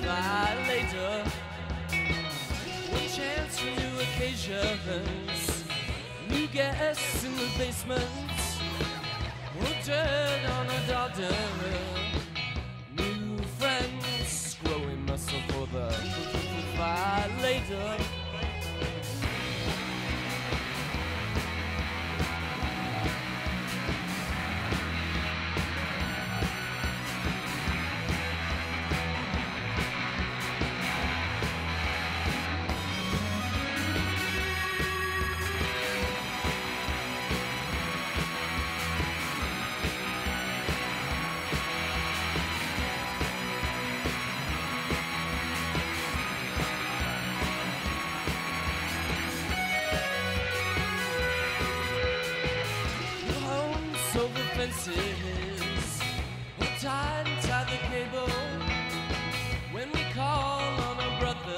Violator. One chance for new occasions, new guests in the basement, more dirt on a daughter, new friends, growing muscle for the Violator. Over fences, we're tied and tie the cable when we call on a brother.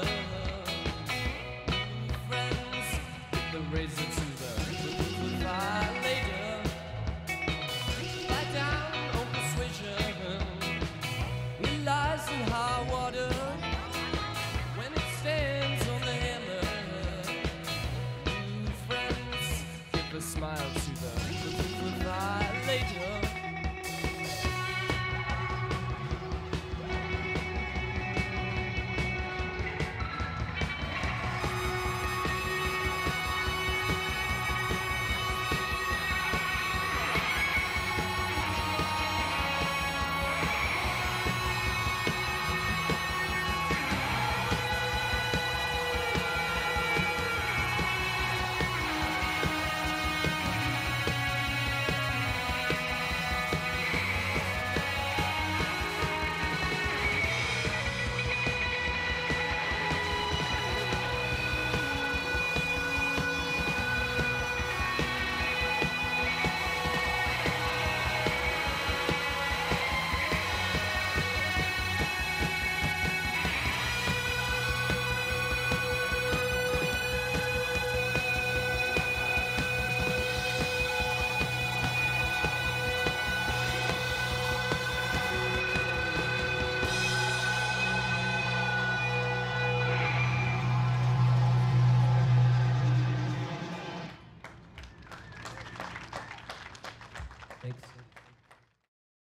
Friends, get the razor to the Violator. Lie down on persuasion, it lies in hot water when it stands on the hammer. New friends, give a smile to the Violator. Thanks.